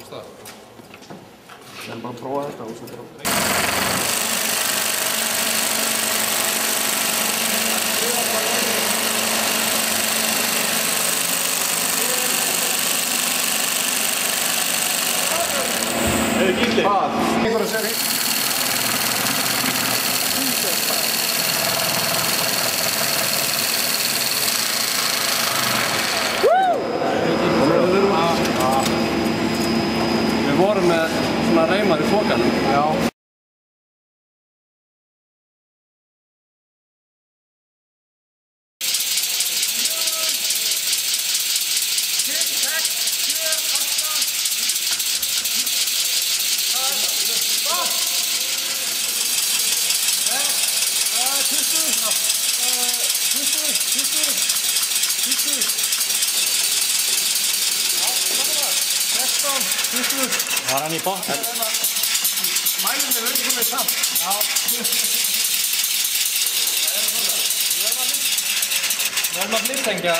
En bara prófa þetta og svo bara... Hefur gildi? Hvað? Ég bara að segja hitt. Við vorum með svona reymar í þokanum. Já. Var hann í botn? Mælum er löngu með samt. Já. Við erum að flytengja.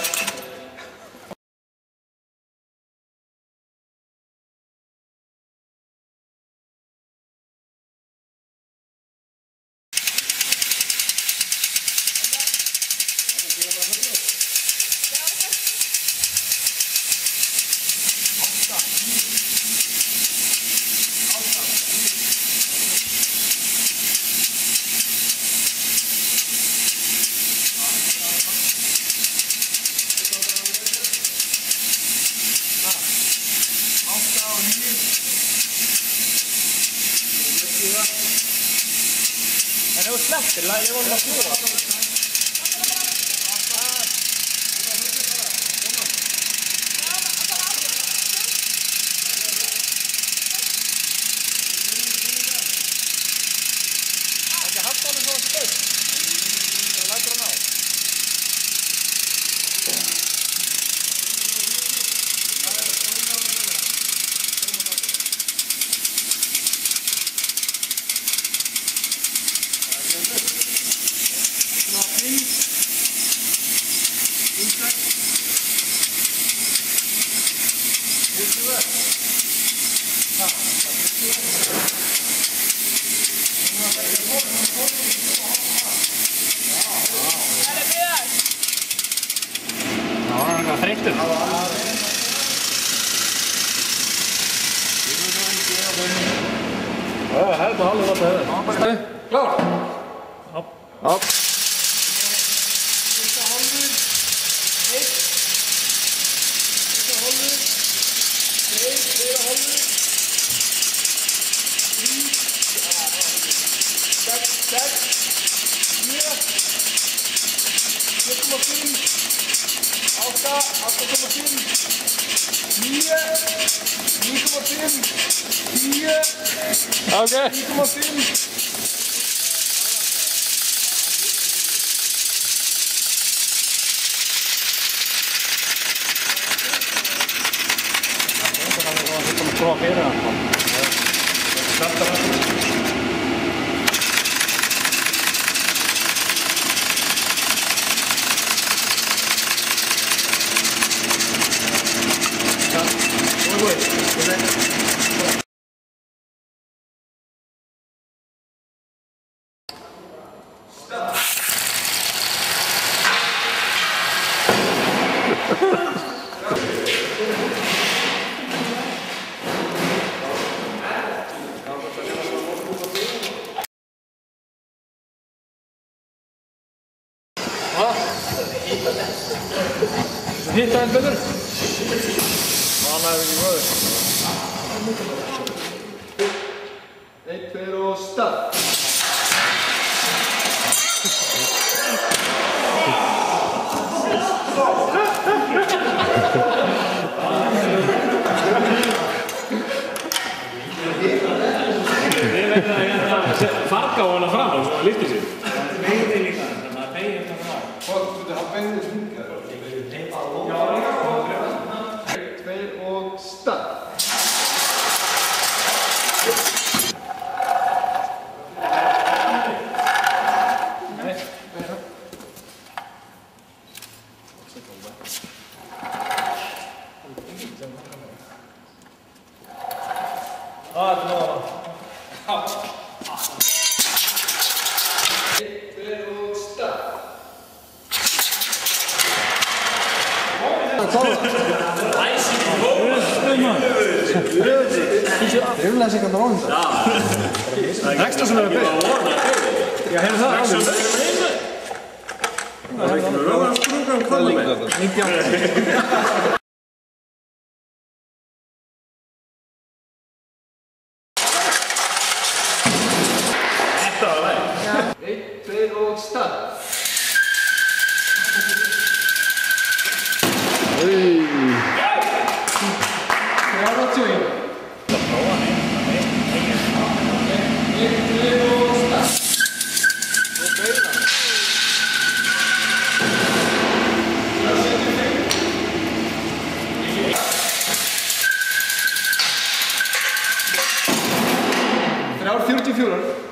En ef þú slepptir, ég vorum að fljúa. Ekki halda honum svona stöð. Það lætur hann á. Þreyttur. Það er bara alveg að þetta hefði. Klár? Hopp. Hopp. Fyrsta hálfur. 1. Fyrsta hálfur. 2. Fyrsta hálfur. 3. 6. 9. 7,5. 8,5. 9. 9,5. 10. Okay. 9,5. Prófa fyrir hann. Hitta einn betur. Vana er ekki vöður. 1, 2 og start. Við verðum að farga á hana fram og lyfti sér. Beigði líka, þannig að beigði þetta frá. Hvað, þú har beigðið svingar? Já, 1, 2 og start. klára. Umlæsingarnar á þetta. Það er ekstra sem er að byrja. Já, hefur það alveg. Það er ekki lögur að sprunga kvölda með. 98. Þetta var það. 1, 2 og start. Þrjár 44.